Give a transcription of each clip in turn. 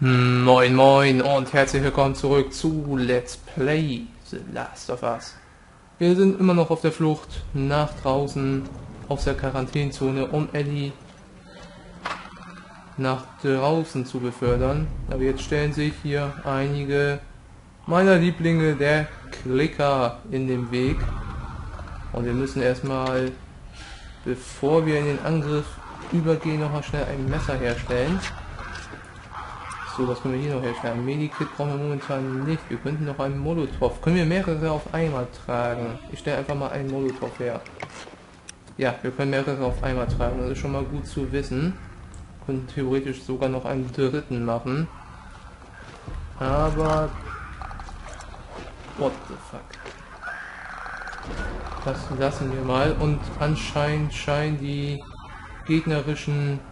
Moin moin und herzlich willkommen zurück zu Let's Play The Last of Us. Wir sind immer noch auf der Flucht nach draußen aus der Quarantänezone, um Ellie nach draußen zu befördern. Aber jetzt stellen sich hier einige meiner Lieblinge, der Klicker, in den Weg. Und wir müssen erstmal, bevor wir in den Angriff übergehen, noch mal schnell ein Messer herstellen. So, was können wir hier noch herstellen? Ein Medikit brauchen wir momentan nicht. Wir könnten noch einen Molotov. Können wir mehrere auf einmal tragen? Ich stelle einfach mal einen Molotov her. Ja, wir können mehrere auf einmal tragen. Das ist schon mal gut zu wissen. Wir könnten theoretisch sogar noch einen dritten machen. Aber... what the fuck? Das lassen wir mal. Und anscheinend scheinen die gegnerischen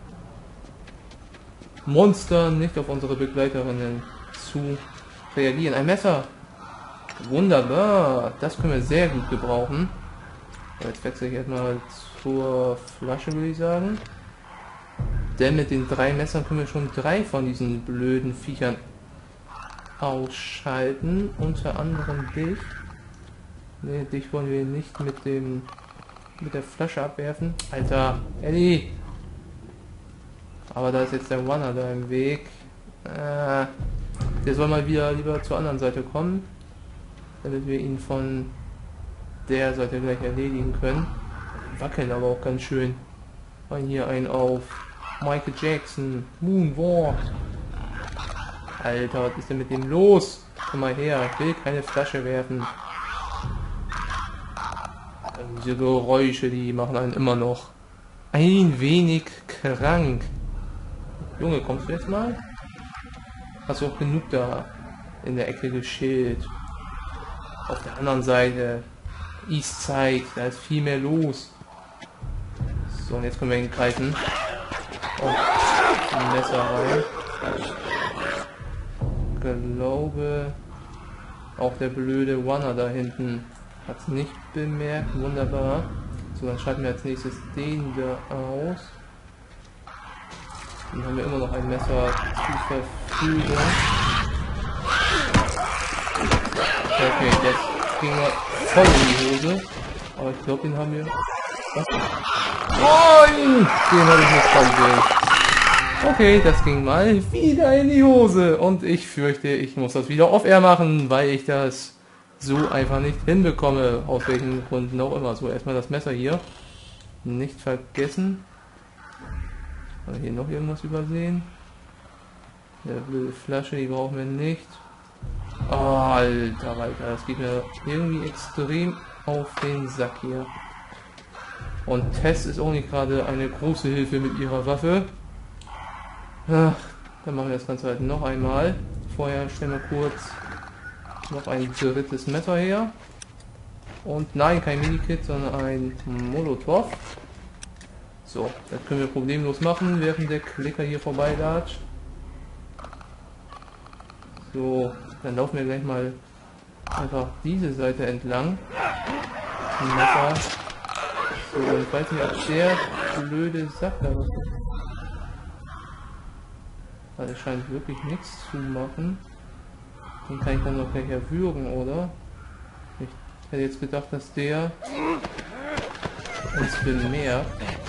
Monster nicht auf unsere Begleiterinnen zu reagieren. Ein Messer! Wunderbar! Das können wir sehr gut gebrauchen. Jetzt wechsle ich erstmal zur Flasche, würde ich sagen. Denn mit den 3 Messern können wir schon 3 von diesen blöden Viechern ausschalten. Unter anderem dich. Ne, dich wollen wir nicht mit der Flasche abwerfen. Alter, Ellie! Aber da ist jetzt der Runner da im Weg. Der soll mal wieder lieber zur anderen Seite kommen, damit wir ihn von der Seite gleich erledigen können. Wackeln aber auch ganz schön. Und hier ein auf Michael Jackson. Moonwalk. Alter, was ist denn mit dem los? Komm mal her, ich will keine Flasche werfen. Diese Geräusche, die machen einen immer noch ein wenig krank. Junge, kommst du jetzt mal? Hast du auch genug da in der Ecke geschillt? Auf der anderen Seite, Eastside, da ist viel mehr los. So, und jetzt können wir ihn greifen. Und ein Messer rein. Ich glaube, auch der blöde Runner da hinten hat es nicht bemerkt. Wunderbar. So, dann schalten wir als nächstes den da aus. Dann haben wir immer noch ein Messer zur Verfügung. Okay, das ging mal voll in die Hose. Aber ich glaube, den haben wir... Was? Nein! Den habe ich nicht voll gesehen. Okay, das ging mal wieder in die Hose. Und ich fürchte, ich muss das wieder off-air machen, weil ich das so einfach nicht hinbekomme. Aus welchen Gründen auch immer. So, erstmal das Messer hier. Nicht vergessen. Oder hier noch irgendwas übersehen? Eine blöde Flasche, die brauchen wir nicht. Oh, Alter, das geht mir irgendwie extrem auf den Sack hier. Und Tess ist auch nicht gerade eine große Hilfe mit ihrer Waffe. Ach, dann machen wir das Ganze halt noch einmal. Vorher stellen wir kurz noch ein drittes Messer her. Und nein, kein Medikit, sondern ein Molotov. So, das können wir problemlos machen, während der Klicker hier vorbeilatscht. So, dann laufen wir gleich mal einfach diese Seite entlang. Messer. So, ich weiß nicht, ob der blöde Sack da was ist. Weil er scheint wirklich nichts zu machen. Den kann ich dann noch gleich erwürgen, oder? Ich hätte jetzt gedacht, dass der uns bemerkt.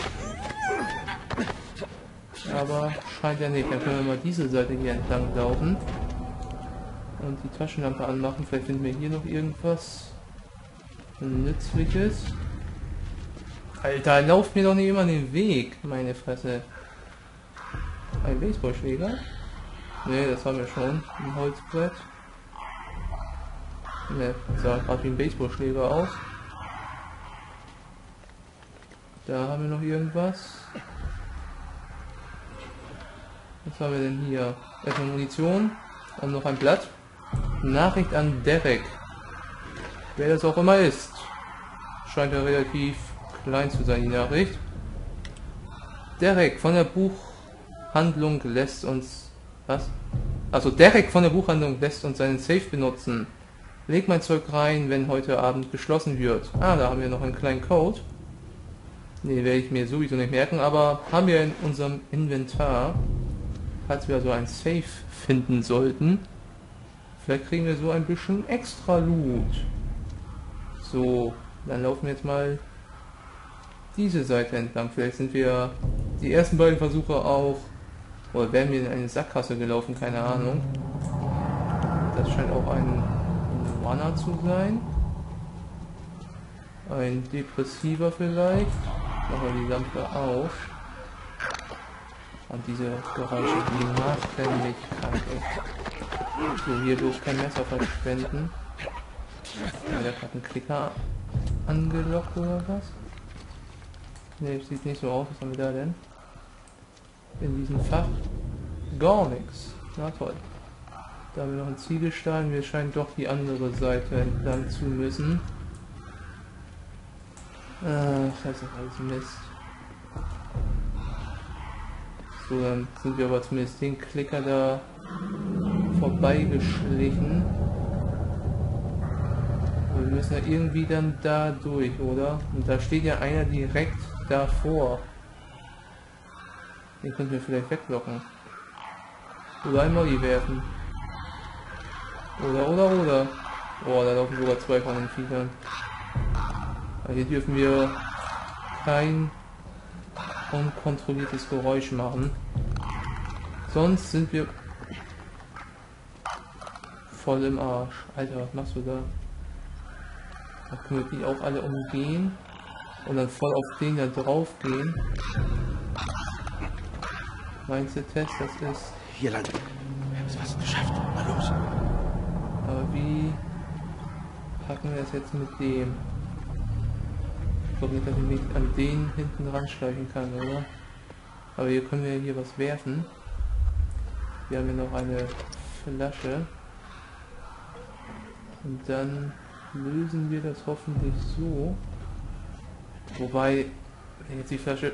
Aber scheint ja nicht. Dann können wir mal diese Seite hier entlang laufen und die Taschenlampe anmachen. Vielleicht finden wir hier noch irgendwas Nützliches. Alter, lauft mir doch nicht immer den Weg, meine Fresse. Ein Baseballschläger? Ne, das haben wir schon. Ein Holzbrett. Ne, das sah gerade wie ein Baseballschläger aus. Da haben wir noch irgendwas. Was haben wir denn hier? Erstmal Munition und noch ein Blatt. Nachricht an Derek. Wer das auch immer ist. Scheint ja relativ klein zu sein, die Nachricht. Derek von der Buchhandlung lässt uns... Was? Also Derek von der Buchhandlung lässt uns seinen Safe benutzen. Leg mein Zeug rein, wenn heute Abend geschlossen wird. Ah, da haben wir noch einen kleinen Code. Den werde ich mir sowieso nicht merken, aber haben wir in unserem Inventar. falls wir also ein Safe finden sollten. Vielleicht kriegen wir so ein bisschen extra Loot. So, dann laufen wir jetzt mal diese Seite entlang. Vielleicht sind wir die ersten beiden Versuche auch, oder wären wir in eine Sackgasse gelaufen, keine Ahnung. Das scheint auch ein Mana zu sein. Ein Depressiver vielleicht. Machen wir die Lampe aus. Und diese Geräusche, die machen mich krank, ey. So, hier bloß kein Messer verschwenden. Hat er gerade einen Klicker angelockt oder was? Ne, sieht nicht so aus. Was haben wir da denn? In diesem Fach? Gar nichts. Na toll. Da haben wir noch einen Ziegelstein. Wir scheinen doch die andere Seite entlang zu müssen. Das ist alles Mist. So, dann sind wir aber zumindest den Klicker da vorbeigeschlichen. Wir müssen ja irgendwie dann da durch, oder? Und da steht ja einer direkt davor. Den könnten wir vielleicht weglocken. Oder ein Molly werfen. Oder. Oh, da laufen sogar zwei von den Viechern. Aber hier dürfen wir kein unkontrolliertes Geräusch machen. Sonst sind wir voll im Arsch. Alter, was machst du da? Da können wir die auch alle umgehen und dann voll auf den da drauf gehen. Meinst du, Test, das ist... Hier lang. Wir haben es fast geschafft. Mal los. Aber wie packen wir das jetzt mit dem? Ich glaube nicht, dass ich mich an den hinten ranschleichen kann, oder? Aber hier können wir hier was werfen. Wir haben hier noch eine Flasche. Und dann lösen wir das hoffentlich so. Wobei, wenn jetzt die Flasche...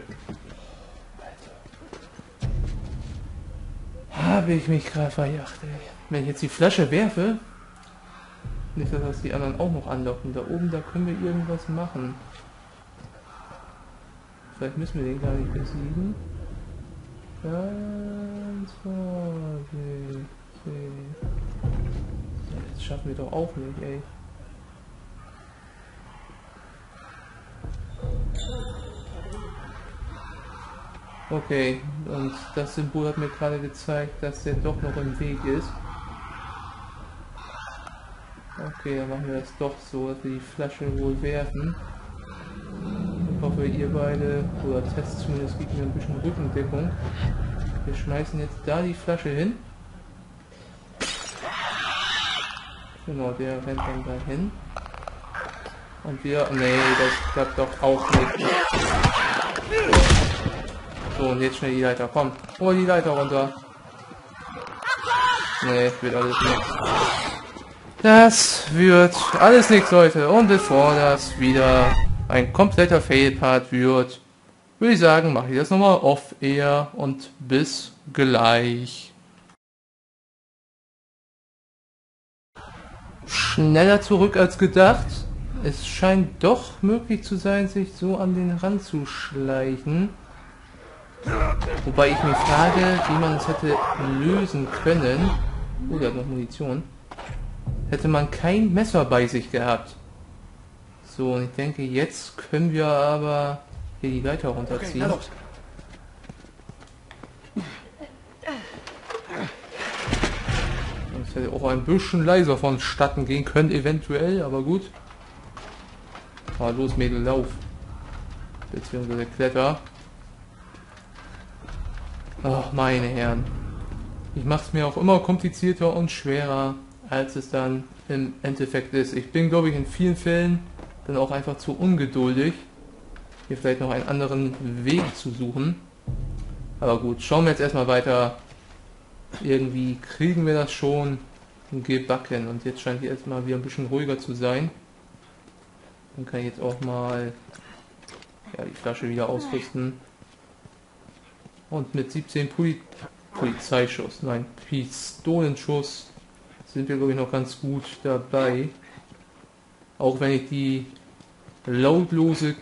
Habe ich mich gerade verjagt, ey. Wenn ich jetzt die Flasche werfe, nicht, dass das die anderen auch noch anlocken. Da oben, da können wir irgendwas machen. Vielleicht müssen wir den gar nicht besiegen. Ganz vorsichtig. Das schaffen wir doch auch nicht, ey. Okay, und das Symbol hat mir gerade gezeigt, dass der doch noch im Weg ist. Okay, dann machen wir das doch so, dass wir die Flasche wohl werfen. Ich hoffe, ihr beide, oder Test zumindest, gibt mir ein bisschen Rückendeckung. Wir schmeißen jetzt da die Flasche hin. Genau, der rennt dann dahin. Und wir... Nee, das klappt doch auch nicht. So, und jetzt schnell die Leiter. Komm, hol die Leiter runter. Nee, wird alles nichts. Das wird alles nichts, Leute. Und bevor das wieder ein kompletter Fail-Part wird, würde ich sagen, mache ich das nochmal off-air und bis gleich. Schneller zurück als gedacht. Es scheint doch möglich zu sein, sich so an den Rand zu schleichen. Wobei ich mich frage, wie man es hätte lösen können. Oh, der hat noch Munition. Hätte man kein Messer bei sich gehabt. So, und ich denke, jetzt können wir aber hier die Leiter runterziehen. Okay, das hätte auch ein bisschen leiser vonstatten gehen können, eventuell, aber gut. Ah, los, Mädel, lauf. Beziehungsweise Kletter. Ach, meine Herren. Ich mache es mir auch immer komplizierter und schwerer, als es dann im Endeffekt ist. Ich bin, glaube ich, in vielen Fällen dann auch einfach zu ungeduldig, hier vielleicht noch einen anderen Weg zu suchen. Aber gut, schauen wir jetzt erstmal weiter. Irgendwie kriegen wir das schon gebacken. Und jetzt scheint hier erstmal wieder ein bisschen ruhiger zu sein. Dann kann ich jetzt auch mal die Flasche wieder ausrüsten. Und mit 17 Polizeischuss, nein, Pistolenschuss sind wir, glaube ich, noch ganz gut dabei. Auch wenn ich die lautlose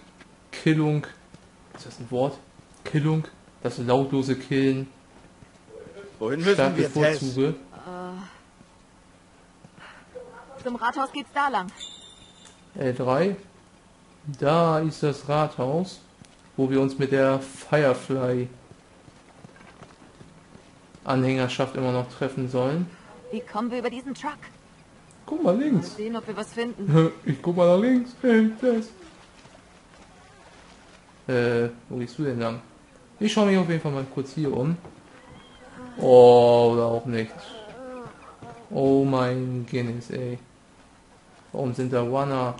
Killung, ist das ein Wort? Killung? Das lautlose Killen Wohin müssen stark wir, Tess? bevorzuge. Zum Rathaus geht's da lang. L3. Da ist das Rathaus, wo wir uns mit der Firefly Anhängerschaft immer noch treffen sollen. Wie kommen wir über diesen Truck? Guck mal Mal links. sehen, ob wir was finden. Ich guck mal nach links. Hey, das. Wo gehst du denn lang? Ich schaue mich auf jeden Fall mal kurz hier um. Oh, oder auch nicht. Oh mein Guinness, ey. Warum sind da Wanna?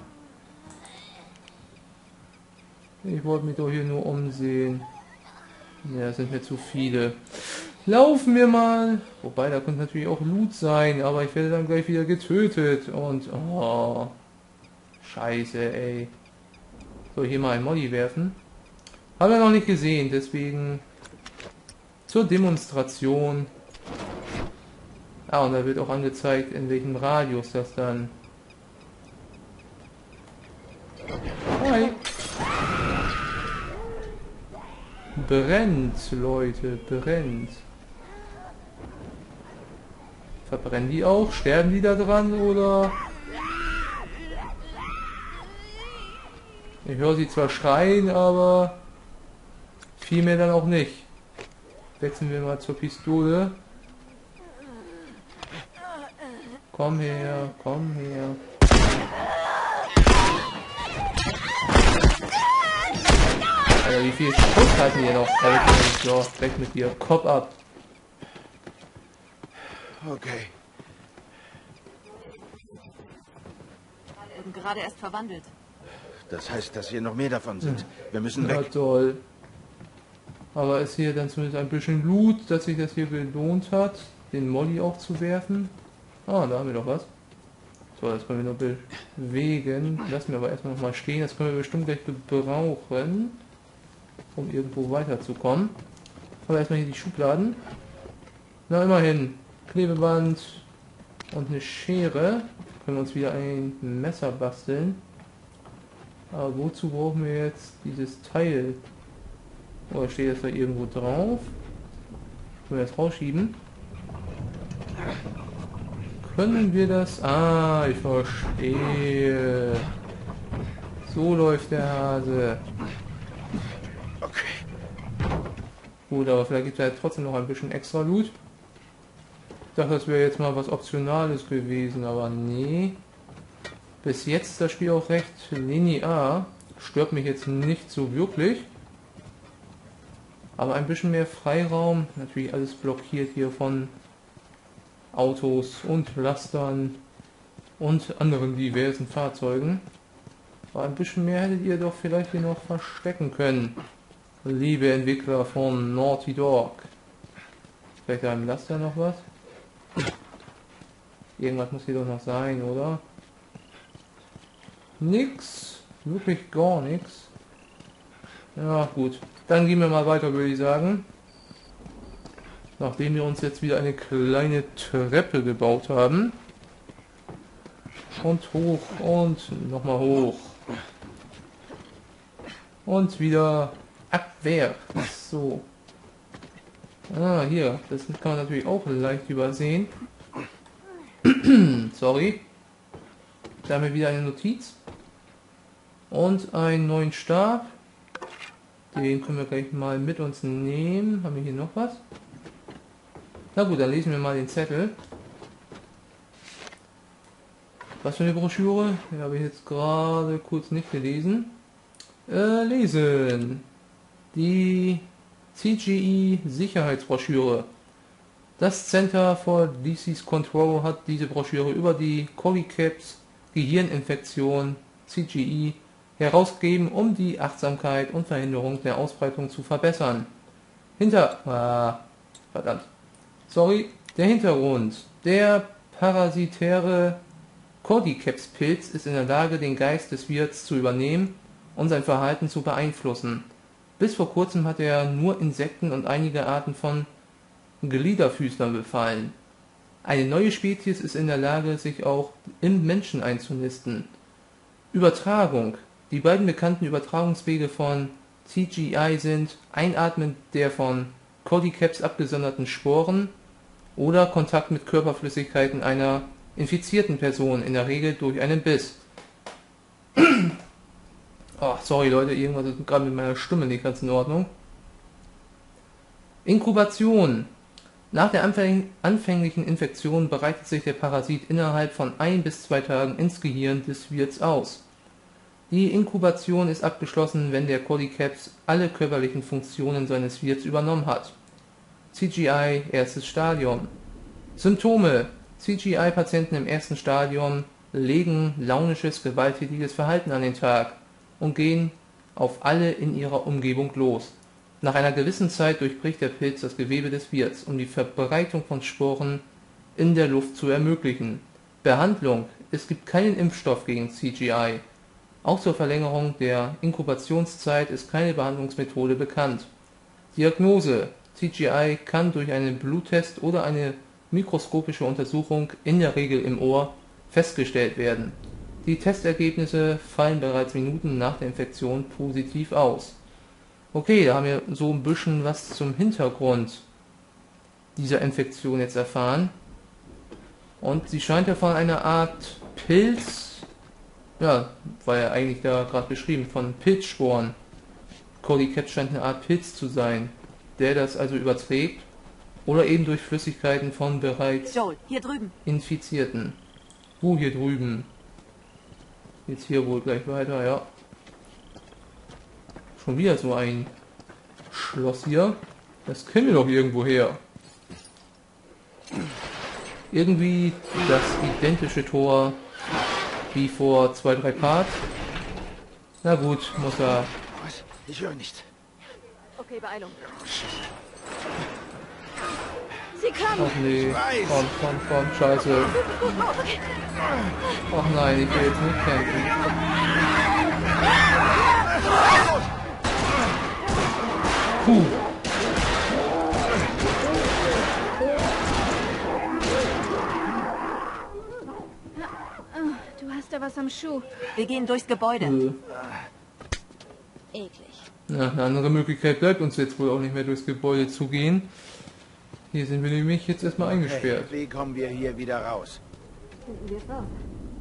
Ich wollte mich doch hier nur umsehen. Ja, es sind mir zu viele. Laufen wir mal. Wobei, da könnte natürlich auch Loot sein, aber ich werde dann gleich wieder getötet. Und, oh. Scheiße, ey. Soll ich hier mal ein Molly werfen? Haben wir noch nicht gesehen, deswegen zur Demonstration. Ah, und da wird auch angezeigt, in welchem Radius das dann... Hi. Brennt, Leute, brennt. Verbrennen die auch? Sterben die da dran, oder? Ich höre sie zwar schreien, aber viel mehr dann auch nicht. Wechseln wir mal zur Pistole. Komm her, komm her. Alter, wie viel Schuss hatten wir noch? So, weg mit dir. Kopf ab. Okay. Wurden gerade erst verwandelt. Das heißt, dass hier noch mehr davon sind. Wir müssen Ja, weg. toll. Aber ist hier dann zumindest ein bisschen Loot, dass sich das hier gelohnt hat, den Molly auch zu werfen. Ah, da haben wir doch was. So, das können wir noch bewegen. Lassen wir aber erstmal noch mal stehen. Das können wir bestimmt gleich gebrauchen, um irgendwo weiterzukommen. Aber erstmal hier die Schubladen. Na, immerhin. Klebeband und eine Schere. Können wir uns wieder ein Messer basteln. Aber wozu brauchen wir jetzt dieses Teil? Oder steht das da irgendwo drauf? Können wir das rausschieben? Können wir das... Ah, ich verstehe. So läuft der Hase. Okay. Gut, aber vielleicht gibt es ja trotzdem noch ein bisschen extra Loot. Ich dachte, das wäre jetzt mal was Optionales gewesen, aber nee. Bis jetzt ist das Spiel auch recht linear. Stört mich jetzt nicht so wirklich. Aber ein bisschen mehr Freiraum. Natürlich alles blockiert hier von Autos und Lastern und anderen diversen Fahrzeugen. Aber ein bisschen mehr hättet ihr doch vielleicht hier noch verstecken können. Liebe Entwickler von Naughty Dog. Vielleicht da im Laster noch was? Irgendwas muss hier doch noch sein, oder? Nix. Wirklich gar nichts. Ja, gut. Dann gehen wir mal weiter, würde ich sagen. Nachdem wir uns jetzt wieder eine kleine Treppe gebaut haben. Und hoch und nochmal hoch. Und wieder abwärts. So. Ah, hier. Das kann man natürlich auch leicht übersehen. Sorry. Da haben wir wieder eine Notiz. Und einen neuen Stab. Den können wir gleich mal mit uns nehmen. Haben wir hier noch was? Na gut, dann lesen wir mal den Zettel. Was für eine Broschüre? Die habe ich jetzt gerade kurz nicht gelesen. Lesen. Die CGI Sicherheitsbroschüre. Das Center for Disease Control hat diese Broschüre über die Colicaps Gehirninfektion CGI herausgegeben, um die Achtsamkeit und Verhinderung der Ausbreitung zu verbessern. Der Hintergrund. Der parasitäre Cordyceps-Pilz ist in der Lage, den Geist des Wirts zu übernehmen und sein Verhalten zu beeinflussen. Bis vor kurzem hat er nur Insekten und einige Arten von Gliederfüßlern befallen. Eine neue Spezies ist in der Lage, sich auch im Menschen einzunisten. Übertragung. Die beiden bekannten Übertragungswege von CGI sind Einatmen der von Cordyceps abgesonderten Sporen oder Kontakt mit Körperflüssigkeiten einer infizierten Person, in der Regel durch einen Biss. Ach, sorry Leute, irgendwas ist gerade mit meiner Stimme nicht ganz in Ordnung. Inkubation. Nach der anfänglichen Infektion breitet sich der Parasit innerhalb von 1 bis 2 Tagen ins Gehirn des Wirts aus. Die Inkubation ist abgeschlossen, wenn der Cordyceps alle körperlichen Funktionen seines Wirts übernommen hat. CGI, erstes Stadium. Symptome. CGI-Patienten im ersten Stadium legen launisches, gewalttätiges Verhalten an den Tag und gehen auf alle in ihrer Umgebung los. Nach einer gewissen Zeit durchbricht der Pilz das Gewebe des Wirts, um die Verbreitung von Sporen in der Luft zu ermöglichen. Behandlung. Es gibt keinen Impfstoff gegen CGI. Auch zur Verlängerung der Inkubationszeit ist keine Behandlungsmethode bekannt. Diagnose. CGI kann durch einen Bluttest oder eine mikroskopische Untersuchung, in der Regel im Ohr, festgestellt werden. Die Testergebnisse fallen bereits Minuten nach der Infektion positiv aus. Okay, da haben wir so ein bisschen was zum Hintergrund dieser Infektion jetzt erfahren. Und sie scheint ja von einer Art Pilz, ja, war ja eigentlich da gerade beschrieben, von Pilzsporen. Cordyceps scheint eine Art Pilz zu sein, der das also überträgt oder eben durch Flüssigkeiten von bereits Joel, hier drüben. Infizierten. Wo hier drüben? Jetzt hier wohl gleich weiter, ja. Schon wieder so ein Schloss hier. Das kennen wir doch irgendwo her. Irgendwie das identische Tor wie vor 2-3 Parts. Na gut, muss er. Was? Ich höre nicht. Okay, Beeilung. Sie kommen! Ach nee, komm, scheiße. Ach nein, ich will jetzt nicht kämpfen. Puh. Du hast da was am Schuh. Wir gehen durchs Gebäude. Eklig. Ja, eine andere Möglichkeit bleibt uns jetzt wohl auch nicht mehr durchs Gebäude zu gehen. Hier sind wir nämlich jetzt erstmal eingesperrt. Hey, wie kommen wir hier wieder raus? Finden wir es raus.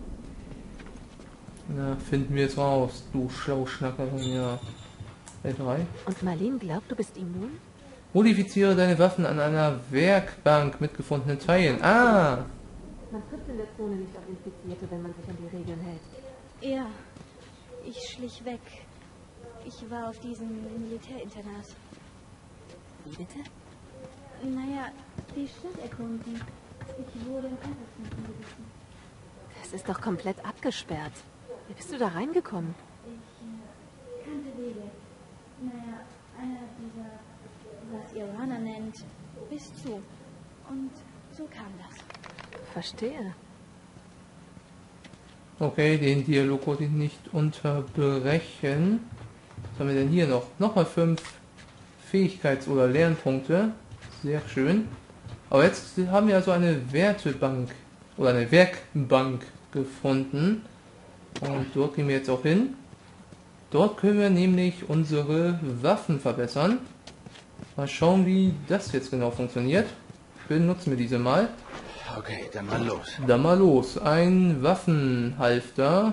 Na, finden wir jetzt raus, du Schlauschnackerin, ja. L3. Und Marlene glaubt, du bist immun? Modifiziere deine Waffen an einer Werkbank mit gefundenen Teilen. Ah! Man trifft in der Zone nicht auf Infizierte, wenn man sich an die Regeln hält. Ja, ich schlich weg. Ich war auf diesem Militärinternat. Wie bitte? Naja, die Stadt erkunden. Ich wurde im Einsatzzentrum gerufen. Das ist doch komplett abgesperrt. Wie bist du da reingekommen? Ich kannte Wege. Naja, einer dieser, was ihr Runner nennt, bis zu. Und so kam das. Verstehe. Okay, den Dialog wollte ich nicht unterbrechen. Was haben wir denn hier noch? Nochmal 5 Fähigkeits- oder Lernpunkte. Sehr schön. Aber jetzt haben wir also eine Wertebank oder eine Werkbank gefunden. Und dort gehen wir jetzt auch hin. Dort können wir nämlich unsere Waffen verbessern. Mal schauen, wie das jetzt genau funktioniert. Benutzen wir diese mal. Okay, dann mal los. Dann mal los. Ein Waffenhalfter.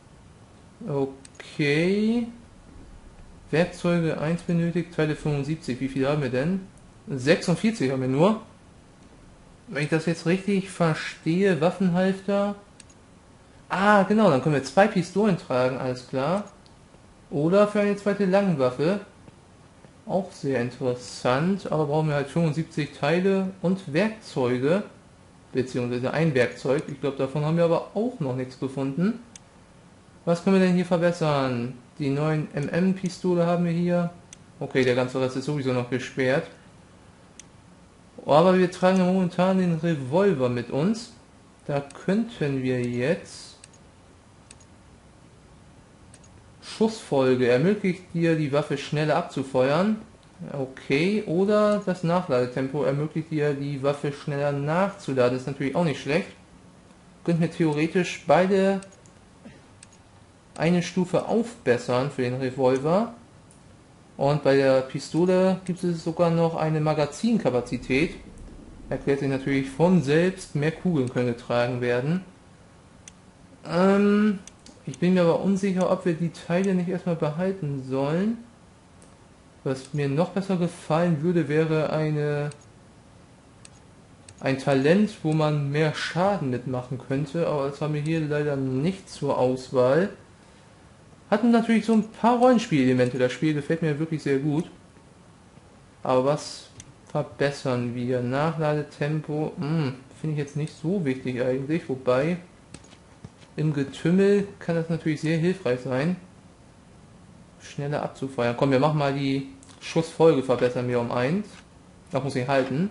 Okay. Werkzeuge 1 benötigt, Teile 75. Wie viel haben wir denn? 46 haben wir nur. Wenn ich das jetzt richtig verstehe, Waffenhalfter. Ah, genau, dann können wir 2 Pistolen tragen, alles klar. Oder für eine zweite Langwaffe. Auch sehr interessant, aber brauchen wir halt 75 Teile und Werkzeuge. Beziehungsweise ein Werkzeug. Ich glaube, davon haben wir aber auch noch nichts gefunden. Was können wir denn hier verbessern? Die neuen MM-Pistole haben wir hier. Okay, der ganze Rest ist sowieso noch gesperrt. Aber wir tragen ja momentan den Revolver mit uns. Da könnten wir jetzt... Schussfolge ermöglicht dir, die Waffe schneller abzufeuern. Okay, oder das Nachladetempo ermöglicht dir, die Waffe schneller nachzuladen. Ist natürlich auch nicht schlecht. Könnten wir theoretisch beide eine Stufe aufbessern für den Revolver. Und bei der Pistole gibt es sogar noch eine Magazinkapazität. erklärt sich natürlich von selbst, mehr Kugeln können getragen werden. Ich bin mir aber unsicher, ob wir die Teile nicht erstmal behalten sollen. Was mir noch besser gefallen würde, wäre ein Talent, wo man mehr Schaden mitmachen könnte, aber das haben wir hier leider nicht zur Auswahl. Hatten natürlich so ein paar Rollenspielelemente, das Spiel gefällt mir wirklich sehr gut. Aber was verbessern wir? Nachladetempo, finde ich jetzt nicht so wichtig eigentlich, wobei im Getümmel kann das natürlich sehr hilfreich sein, schneller abzufeuern. Komm, wir machen mal die Schussfolge, verbessern wir um 1. Das muss ich halten.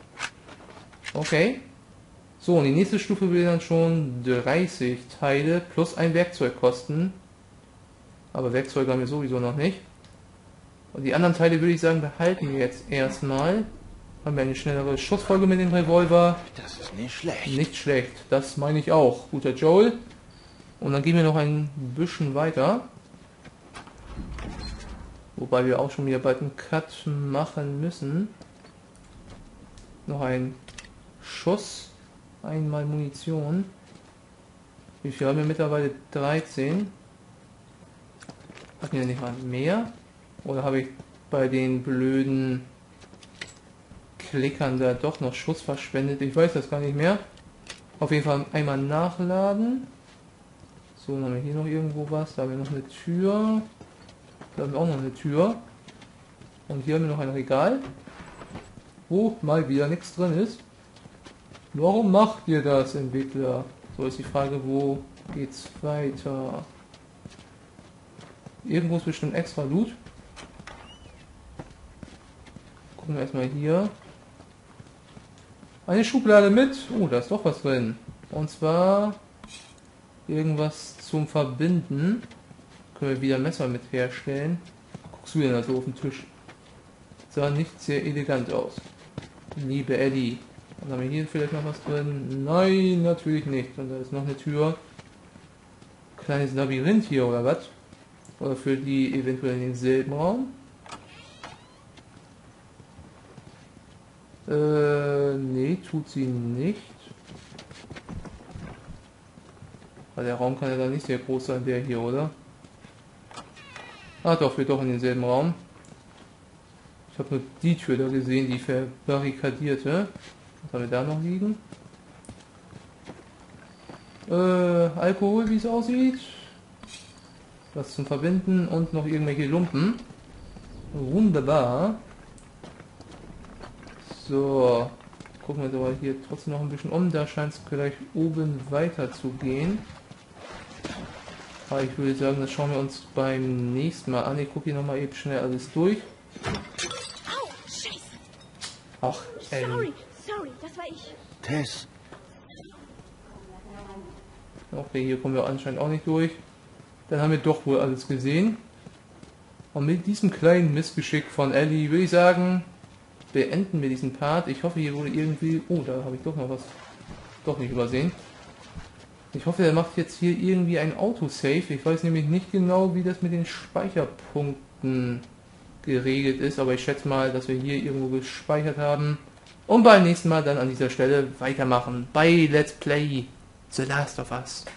Okay. So, und die nächste Stufe will dann schon 30 Teile plus ein Werkzeug kosten. Aber Werkzeuge haben wir sowieso noch nicht. Und die anderen Teile würde ich sagen, behalten wir jetzt erstmal. Haben wir eine schnellere Schussfolge mit dem Revolver. Das ist nicht schlecht. Nicht schlecht, das meine ich auch. Guter Joel. Und dann gehen wir noch ein bisschen weiter. Wobei wir auch schon wieder bald einen Cut machen müssen. Noch ein Schuss. Einmal Munition. Wie viel haben wir mittlerweile? 13. Hatten wir nicht mal mehr? Oder habe ich bei den blöden Klickern da doch noch Schuss verschwendet? Ich weiß das gar nicht mehr. Auf jeden Fall einmal nachladen. So, dann haben wir hier noch irgendwo was. Da haben wir noch eine Tür. Da haben wir auch noch eine Tür. Und hier haben wir noch ein Regal, wo mal wieder nichts drin ist. Warum macht ihr das, Entwickler? So ist die Frage, wo geht's weiter? Irgendwo ist bestimmt extra Loot. Gucken wir erstmal hier. Eine Schublade mit. Oh, da ist doch was drin. Und zwar irgendwas zum Verbinden. Können wir wieder Messer mit herstellen. Guckst du denn da so auf den Tisch? Sah nicht sehr elegant aus. Liebe Eddie. Dann haben wir hier vielleicht noch was drin. Nein, natürlich nicht. Und da ist noch eine Tür. Kleines Labyrinth hier oder was? Oder für die eventuell in denselben Raum? Nee, tut sie nicht. Weil der Raum kann ja da nicht sehr groß sein, der hier, oder? Ah doch, wir doch in denselben Raum. Ich habe nur die Tür da gesehen, die verbarrikadierte. Was haben wir da noch liegen? Alkohol, wie es aussieht. Was zum Verbinden und noch irgendwelche Lumpen. Wunderbar. So, gucken wir uns aber hier trotzdem noch ein bisschen um. Da scheint es gleich oben weiter zu gehen. Aber ich würde sagen, das schauen wir uns beim nächsten Mal an. Ich gucke hier nochmal eben schnell alles durch. Au, Scheiße. Ach, Sorry, das war ich. Tess, okay, hier kommen wir anscheinend auch nicht durch. Dann haben wir doch wohl alles gesehen. Und mit diesem kleinen Missgeschick von Ellie würde ich sagen, beenden wir diesen Part. Ich hoffe, hier wurde irgendwie... Oh, da habe ich doch noch was... Doch nicht übersehen. Ich hoffe, er macht jetzt hier irgendwie ein Autosave. Ich weiß nämlich nicht genau, wie das mit den Speicherpunkten geregelt ist. Aber ich schätze mal, dass wir hier irgendwo gespeichert haben. Und beim nächsten Mal dann an dieser Stelle weitermachen bei Let's Play The Last of Us.